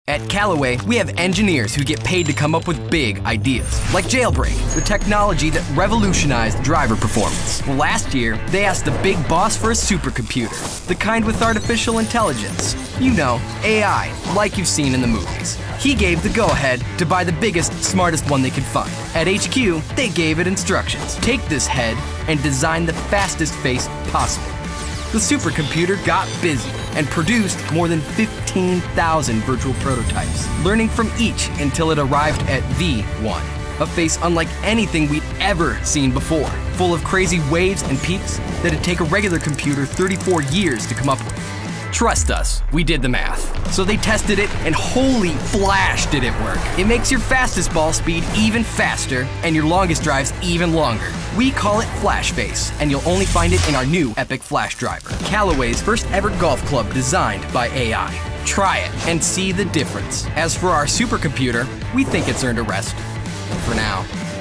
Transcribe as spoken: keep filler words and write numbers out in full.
At Callaway, we have engineers who get paid to come up with big ideas, like Jailbreak, the technology that revolutionized driver performance. Last year, they asked the big boss for a supercomputer, the kind with artificial intelligence. You know, A I, like you've seen in the movies. He gave the go-ahead to buy the biggest, smartest one they could find. At H Q, they gave it instructions. Take this head and design the fastest face possible. The supercomputer got busy and produced more than fifteen thousand virtual prototypes, learning from each until it arrived at the one. A face unlike anything we'd ever seen before, full of crazy waves and peaks that'd take a regular computer thirty-four years to come up with. Trust us, we did the math. So they tested it, and holy flash did it work. It makes your fastest ball speed even faster, and your longest drives even longer. We call it FlashFace, and you'll only find it in our new Epic Flash driver, Callaway's first ever golf club designed by A I. Try it and see the difference. As for our supercomputer, we think it's earned a rest. For now.